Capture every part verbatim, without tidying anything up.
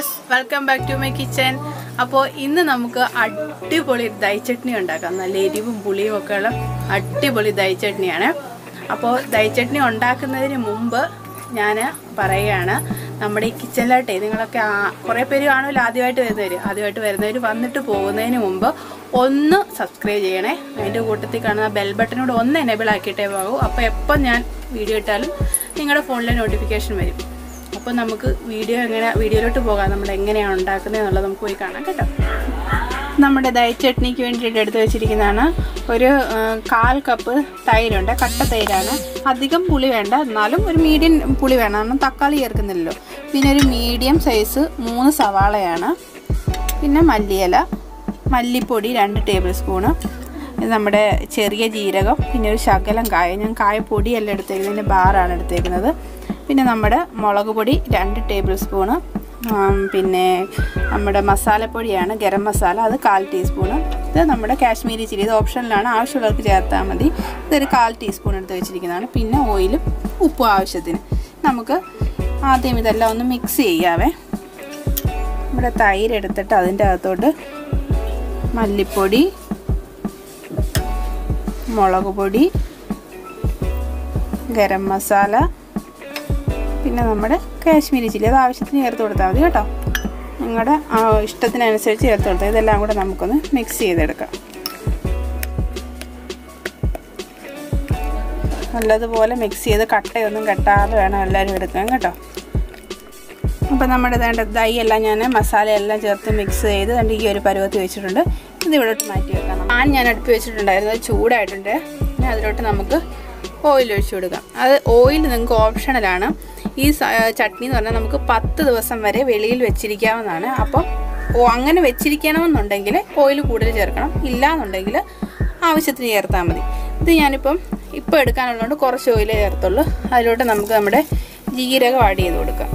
viewers, welcome back to my kitchen. അപ്പോൾ ഇന്ന് നമുക്ക് അടിപൊളി ദൈ ചട്നി ഉണ്ടാക്കാം. നല്ല എരിവും പുളിയും ഒക്കെ ഉള്ള അടിപൊളി ദൈ ചട്നിയാണ്. അപ്പോൾ ദൈ ചട്നി ഉണ്ടാക്കുന്നതിന് മുമ്പ് ഞാൻ പറയുകയാണ്, നമ്മുടെ ഈ കിച്ചണിലായിട്ടേ നിങ്ങളൊക്കെ കുറേ പേര് കാണുമല്ലോ ആദ്യമായിട്ട് വരുന്നവർ ആദ്യമായിട്ട് വരുന്നവർ വന്നിട്ട് പോകുന്നതിന് മുമ്പ് ഒന്ന് സബ്സ്ക്രൈബ് ചെയ്യണേ. അതിൻ്റെ കൂട്ടത്തിൽ കാണുന്ന ബെൽ ബട്ടനോട് ഒന്ന് എനേബിൾ ആക്കിയിട്ടേ പോകൂ. അപ്പോൾ എപ്പം ഞാൻ വീഡിയോ ഇട്ടാലും നിങ്ങളുടെ ഫോണിലെ നോട്ടിഫിക്കേഷൻ വരും. അപ്പോൾ നമുക്ക് വീഡിയോ എങ്ങനെ വീഡിയോയിലോട്ട് പോകാം, നമ്മൾ എങ്ങനെയാണ് ഉണ്ടാക്കുന്നത് എന്നുള്ളത് നമുക്ക് പോയി കാണാം കേട്ടോ. നമ്മുടെ ദൈ ചട്നിക്ക് വേണ്ടിയിട്ട് എടുത്ത് വെച്ചിരിക്കുന്നതാണ് ഒരു കാൽ കപ്പ് തൈരുണ്ട്. കട്ട തൈരാണ്. അധികം പുളി വേണ്ട, എന്നാലും ഒരു മീഡിയം പുളി വേണം, കാരണം തക്കാളി ചേർക്കുന്നില്ലല്ലോ. പിന്നെ ഒരു മീഡിയം സൈസ് മൂന്ന് സവാളയാണ്. പിന്നെ മല്ലിയില, മല്ലിപ്പൊടി രണ്ട് ടേബിൾ സ്പൂണ്, ഇത് നമ്മുടെ ചെറിയ ജീരകം, പിന്നെ ഒരു ശകലം കായ. ഞാൻ കായപ്പൊടിയല്ല എടുത്തേക്കുന്നത്, ഇതിൻ്റെ ബാറാണ് എടുത്തേക്കുന്നത്. പിന്നെ നമ്മുടെ മുളക് പൊടി രണ്ട് ടേബിൾ സ്പൂണ്, പിന്നെ നമ്മുടെ മസാലപ്പൊടിയാണ് ഗരം മസാല, അത് കാൽ ടീസ്പൂണ്. ഇത് നമ്മുടെ കാശ്മീരി ചില്ലി, ഇത് ഓപ്ഷനിലാണ്, ആവശ്യമുള്ളവർക്ക് ചേർത്താൽ മതി. ഇതൊരു കാൽ ടീസ്പൂൺ എടുത്ത് വെച്ചിരിക്കുന്നതാണ്. പിന്നെ ഓയിലും ഉപ്പും ആവശ്യത്തിന്. നമുക്ക് ആദ്യം ഇതെല്ലാം ഒന്ന് മിക്സ് ചെയ്യാവേ. നമ്മുടെ തൈര് എടുത്തിട്ട് അതിൻ്റെ അകത്തോട്ട് മല്ലിപ്പൊടി, മുളക് പൊടി, ഗരം മസാല, പിന്നെ നമ്മുടെ കാശ്മീരി ചില്ലി, അത് ആവശ്യത്തിന് ചേർത്ത് കൊടുത്താൽ മതി കേട്ടോ. നിങ്ങളുടെ ഇഷ്ടത്തിനനുസരിച്ച് ചേർത്ത് കൊടുത്താൽ. ഇതെല്ലാം കൂടെ നമുക്കൊന്ന് മിക്സ് ചെയ്തെടുക്കാം. നല്ലതുപോലെ മിക്സ് ചെയ്ത് കട്ടയൊന്നും കെട്ടാതെ വേണം എല്ലാവരും എടുക്കാൻ കേട്ടോ. അപ്പോൾ നമ്മുടെ വേണ്ട ദൈ എല്ലാം ഞാൻ മസാലയെല്ലാം ചേർത്ത് മിക്സ് ചെയ്ത് രണ്ട് ഈ ഒരു പരുവത്തിൽ വെച്ചിട്ടുണ്ട്. ഇത് ഇവിടോട്ട് മാറ്റി വെക്കാം. പാൻ ഞാൻ അടുപ്പ് വെച്ചിട്ടുണ്ടായിരുന്നു, അത് ചൂടായിട്ടുണ്ട്. പിന്നെ അതിലോട്ട് നമുക്ക് ഓയിൽ ഒഴിച്ചു കൊടുക്കാം. അത് ഓയിൽ നിങ്ങൾക്ക് ഓപ്ഷണലാണ്. ഈ ചട്നി എന്ന് പറഞ്ഞാൽ നമുക്ക് പത്ത് ദിവസം വരെ വെളിയിൽ വെച്ചിരിക്കാവുന്നതാണ്. അപ്പം ഓ അങ്ങനെ വെച്ചിരിക്കണമെന്നുണ്ടെങ്കിൽ ഓയിൽ കൂടുതൽ ചേർക്കണം, ഇല്ലയെന്നുണ്ടെങ്കിൽ ആവശ്യത്തിന് ചേർത്താൽ മതി. ഇത് ഞാനിപ്പം ഇപ്പം എടുക്കാനുള്ളതുകൊണ്ട് കുറച്ച് ഓയിലേ ചേർത്തുള്ളൂ. അതിലോട്ട് നമുക്ക് നമ്മുടെ ജീരകം ആഡ് ചെയ്ത് കൊടുക്കാം.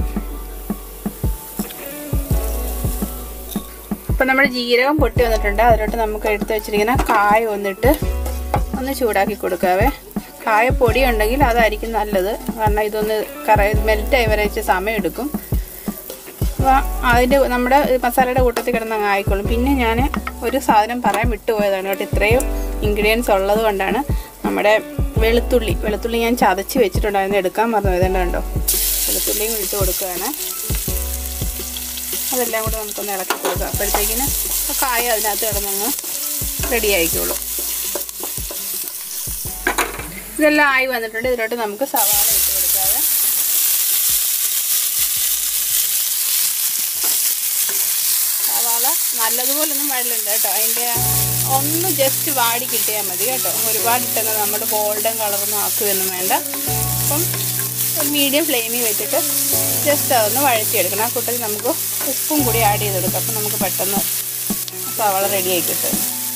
ഇപ്പം നമ്മുടെ ജീരകം പൊട്ടി വന്നിട്ടുണ്ട്. അതിലോട്ട് നമുക്ക് എടുത്ത് വെച്ചിരിക്കുന്ന കായ വന്നിട്ട് ഒന്ന് ചൂടാക്കി കൊടുക്കാവേ. കായപ്പൊടി ഉണ്ടെങ്കിൽ അതായിരിക്കും നല്ലത്, കാരണം ഇതൊന്ന് കറ മെൽറ്റായി വരച്ച് സമയം എടുക്കും. അപ്പോൾ അതിൻ്റെ നമ്മുടെ മസാലയുടെ കൂട്ടത്തിൽ കിടന്ന് അങ്ങ് ആയിക്കോളും. പിന്നെ ഞാൻ ഒരു സാധനം പറയാൻ വിട്ടുപോയതാണ് കേട്ടോ. ഇത്രയും ഇൻഗ്രീഡിയൻസ് ഉള്ളത് കൊണ്ടാണ്. നമ്മുടെ വെളുത്തുള്ളി വെളുത്തുള്ളി ഞാൻ ചതച്ച് വെച്ചിട്ടുണ്ടായിരുന്നു, എടുക്കാൻ പറഞ്ഞു പോയതുകൊണ്ട് കണ്ടോ. വെളുത്തുള്ളിയും ഇട്ട് കൊടുക്കുകയാണ്. അതെല്ലാം കൂടെ നമുക്കൊന്ന് ഇളക്കി കൊടുക്കാം. അപ്പോഴത്തേക്കിന് കായ അതിനകത്ത് കിടന്നങ്ങ് റെഡി ആയിക്കോളും. ഇതെല്ലാം ആയി വന്നിട്ടുണ്ട്. ഇതിലോട്ട് നമുക്ക് സവാള ഇട്ട് കൊടുക്കാതെ. സവാള നല്ലതുപോലൊന്നും വഴലുണ്ട് കേട്ടോ. അതിൻ്റെ ഒന്ന് ജസ്റ്റ് വാടി കിട്ടിയാൽ മതി കേട്ടോ. ഒരുപാട് ഇട്ടെങ്കിൽ നമ്മുടെ ഗോൾഡൻ കളറൊന്നും ആക്കുകയൊന്നും വേണ്ട. അപ്പം ഒരു മീഡിയം ഫ്ലെയിമിൽ വെച്ചിട്ട് ജസ്റ്റ് അതൊന്ന് വഴറ്റിയെടുക്കണം. ആ കൂട്ടത്തിൽ നമുക്ക് ഉപ്പും കൂടി ആഡ് ചെയ്ത് കൊടുക്കാം. അപ്പം നമുക്ക് പെട്ടെന്ന് സവാള റെഡിയായി കിട്ടും.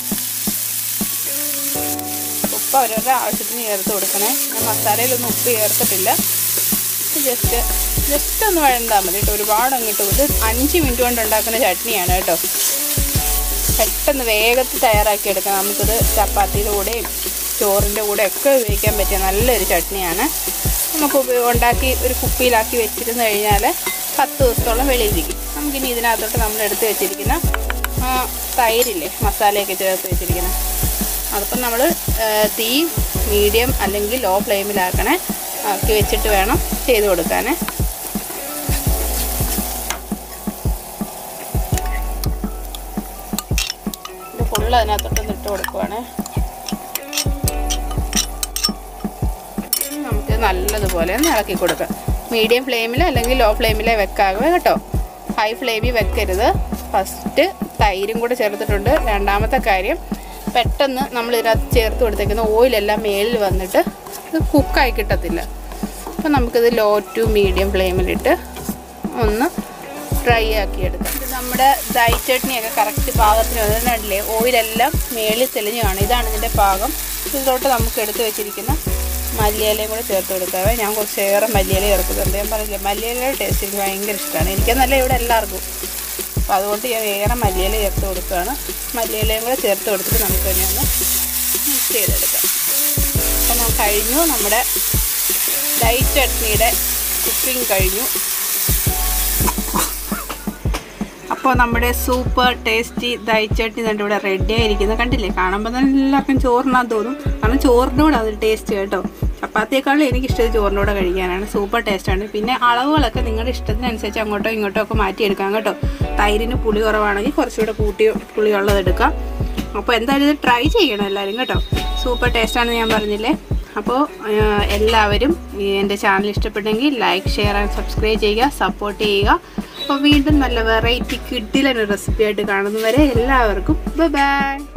ഉപ്പ് അവരവരുടെ ആവശ്യത്തിന് ചേർത്ത് കൊടുക്കണേ. ഞാൻ മസാലയിലൊന്നും ഉപ്പ് ചേർത്തിട്ടില്ല. ജസ്റ്റ് ജസ്റ്റ് ഒന്ന് വഴണ്ടാൽ മതി കേട്ടോ. ഒരുപാട് അങ്ങോട്ട് ഇത് അഞ്ച് മിനിറ്റ് കൊണ്ട് ഉണ്ടാക്കുന്ന ചട്നിയാണ് കേട്ടോ. പെട്ടെന്ന് വേഗത്തിൽ തയ്യാറാക്കി എടുക്കാം. നമുക്കിത് ചപ്പാത്തിയുടെ കൂടെയും ചോറിൻ്റെ കൂടെ ഒക്കെ ഉപയോഗിക്കാൻ പറ്റിയ നല്ലൊരു ചട്നിയാണ്. നമുക്ക് ഉണ്ടാക്കി ഒരു കുപ്പിയിലാക്കി വെച്ചിരുന്ന് കഴിഞ്ഞാൽ പത്ത് ദിവസത്തോളം വെളിയിലിരിക്കും. നമുക്കിനി ഇതിനകത്തോട്ട് നമ്മൾ എടുത്ത് വെച്ചിരിക്കുന്ന തൈരില്ലേ, മസാലയൊക്കെ ചേർത്ത് വെച്ചിരിക്കുന്ന, അതിപ്പം നമ്മൾ തീ മീഡിയം അല്ലെങ്കിൽ ലോ ഫ്ലെയിമിലാക്കണേ, ആക്കി വെച്ചിട്ട് വേണം ചെയ്ത് കൊടുക്കാൻ. ഇത് ഫുള്ള് അതിനകത്തോട്ടൊന്ന് ഇട്ട് കൊടുക്കുവാണ്. നമുക്ക് നല്ലതുപോലെ ഒന്ന് ഇളക്കി കൊടുക്കാം. മീഡിയം ഫ്ലെയിമിൽ അല്ലെങ്കിൽ ലോ ഫ്ലെയിമിലേ വെക്കാവേ കേട്ടോ. ഹൈ ഫ്ലെയിമിൽ വെക്കരുത്. ഫസ്റ്റ് തൈരും കൂടെ ചേർത്തിട്ടുണ്ട്. രണ്ടാമത്തെ കാര്യം, പെട്ടെന്ന് നമ്മൾ ഇതിനകത്ത് ചേർത്ത് കൊടുത്തേക്കുന്ന ഓയിലെല്ലാം മേളിൽ വന്നിട്ട് ഇത് കുക്കായി കിട്ടത്തില്ല. അപ്പോൾ നമുക്കിത് ലോ ടു മീഡിയം ഫ്ലെയിമിലിട്ട് ഒന്ന് ഡ്രൈ ആക്കി എടുക്കാം. ഇത് നമ്മുടെ ദൈ ചട്നിയൊക്കെ കറക്റ്റ് പാകത്തിന് വന്നിട്ടുണ്ടല്ലേ. ഓയിലെല്ലാം മേളിൽ തെളിഞ്ഞ് കാണും. ഇതാണ് ഇതിൻ്റെ പാകം. ഇതിലോട്ട് നമുക്ക് എടുത്ത് വെച്ചിരിക്കുന്ന മല്ലിയിലയും കൂടെ ചേർത്ത് കൊടുക്കാവേ. ഞാൻ കുറച്ചേറെ മല്ലിയില ചേർക്കുന്നുണ്ട്. ഞാൻ പറഞ്ഞില്ലേ, മല്ലിയിലയുടെ ടേസ്റ്റ് എനിക്ക് ഭയങ്കര ഇഷ്ടമാണ്. എനിക്കെന്നല്ല ഇവിടെ എല്ലാവർക്കും. അപ്പോൾ അതുകൊണ്ട് ഞാൻ വേറെ മല്ലിയില ചേർത്ത് കൊടുക്കുകയാണ്. മല്ലിയിലയും കൂടെ ചേർത്ത് കൊടുത്തിട്ട് നമുക്ക് തന്നെ ഒന്ന് മിക്സ് ചെയ്തെടുക്കാം. അപ്പോൾ ഞാൻ കഴിഞ്ഞു. നമ്മുടെ ദൈ ചട്നിയുടെ കുക്കിംഗ് കഴിഞ്ഞു. അപ്പോൾ നമ്മുടെ സൂപ്പർ ടേസ്റ്റി ദൈച്ചട്നി തന്നെ ഇവിടെ റെഡി ആയിരിക്കുന്നത് കണ്ടില്ലേ. കാണുമ്പോൾ തന്നെ എല്ലാവർക്കും ചോറിനാൻ തോന്നും, കാരണം ചോറിൻ്റെ കൂടെ അതൊരു ടേസ്റ്റ് കേട്ടോ. ചപ്പാത്തിയേക്കാളും എനിക്കിഷ്ടം ചോറിൻ്റെ കൂടെ കഴിക്കാനാണ്. സൂപ്പർ ടേസ്റ്റാണ്. പിന്നെ അളവുകളൊക്കെ നിങ്ങളുടെ ഇഷ്ടത്തിനനുസരിച്ച് അങ്ങോട്ടോ ഇങ്ങോട്ടോ ഒക്കെ മാറ്റിയെടുക്കാം കേട്ടോ. തൈരിന് പുളി കുറവാണെങ്കിൽ കുറച്ചുകൂടെ കൂട്ടി പുളിയുള്ളത് എടുക്കാം. അപ്പോൾ എന്തായാലും ഇത് ട്രൈ ചെയ്യണം എല്ലാവരും കേട്ടോ. സൂപ്പർ ടേസ്റ്റാണെന്ന് ഞാൻ പറഞ്ഞില്ലേ. അപ്പോൾ എല്ലാവരും എൻ്റെ ചാനൽ ഇഷ്ടപ്പെട്ടെങ്കിൽ ലൈക്ക്, ഷെയർ ആൻഡ് സബ്സ്ക്രൈബ് ചെയ്യുക, സപ്പോർട്ട് ചെയ്യുക. അപ്പോൾ വീണ്ടും നല്ല വെറൈറ്റി കിഡിലൊരു റെസിപ്പി ആയിട്ട് കാണുന്നവരെ എല്ലാവർക്കും ബൈ ബൈ.